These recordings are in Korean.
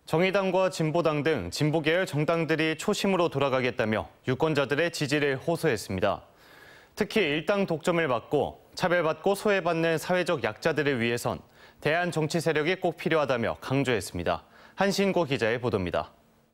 정의당과 진보당 등 진보계열 정당들이 초심으로 돌아가겠다며 유권자들의 지지를 호소했습니다. 특히 일당 독점을 막고 차별받고 소외받는 사회적 약자들을 위해선 대안 정치 세력이 꼭 필요하다며 강조했습니다. 한신고 기자의 보도입니다.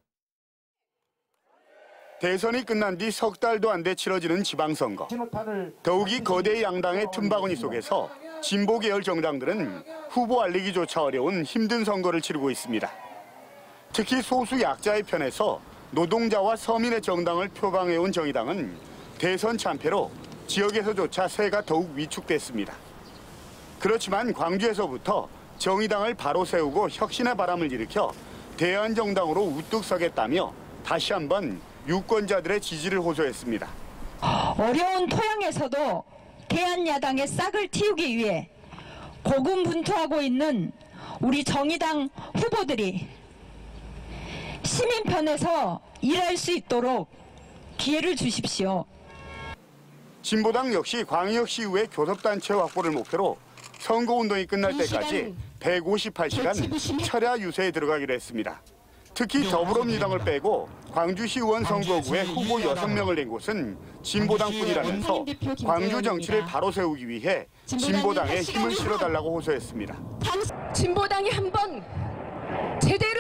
대선이 끝난 뒤 석 달도 안 돼 치러지는 지방선거. 더욱이 거대 양당의 틈바구니 속에서 진보계열 정당들은 후보 알리기조차 어려운 힘든 선거를 치르고 있습니다. 특히 소수 약자의 편에서 노동자와 서민의 정당을 표방해온 정의당은 대선 참패로 지역에서조차 세가 더욱 위축됐습니다. 그렇지만 광주에서부터 정의당을 바로 세우고 혁신의 바람을 일으켜 대안정당으로 우뚝 서겠다며 다시 한번 유권자들의 지지를 호소했습니다. 어려운 토양에서도 대안야당의 싹을 틔우기 위해 고군분투하고 있는 우리 정의당 후보들이 시민 편에서 일할 수 있도록 기회를 주십시오. 진보당 역시 광역시의회 교섭단체 확보를 목표로 선거운동이 끝날 때까지 158시간 철야 유세에 들어가기로 했습니다. 특히 더불어민주당을 빼고 광주시 의원 선거구에 후보 6명을 낸 곳은 진보당뿐이라면서 광주 정치를 바로 세우기 위해 진보당에 힘을 실어달라고 호소했습니다. 진보당이 한번 제대로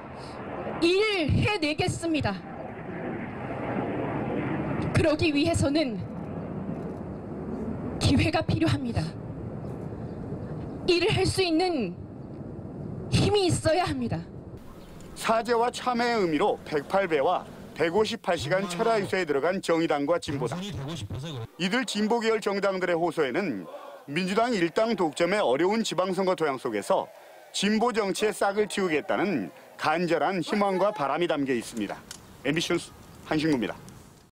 일해내겠습니다. 그러기 위해서는 기회가 필요합니다. 일을 할 수 있는 힘이 있어야 합니다. 사죄와 참회의 의미로 108배와 158시간 철야 유세에 들어간 정의당과 진보당. 이들 진보계열 정당들의 호소에는 민주당 일당 독점의 어려운 지방선거 토양 속에서 진보 정치의 싹을 틔우겠다는 간절한 희망과 바람이 담겨 있습니다. MBC 뉴스 한신구입니다.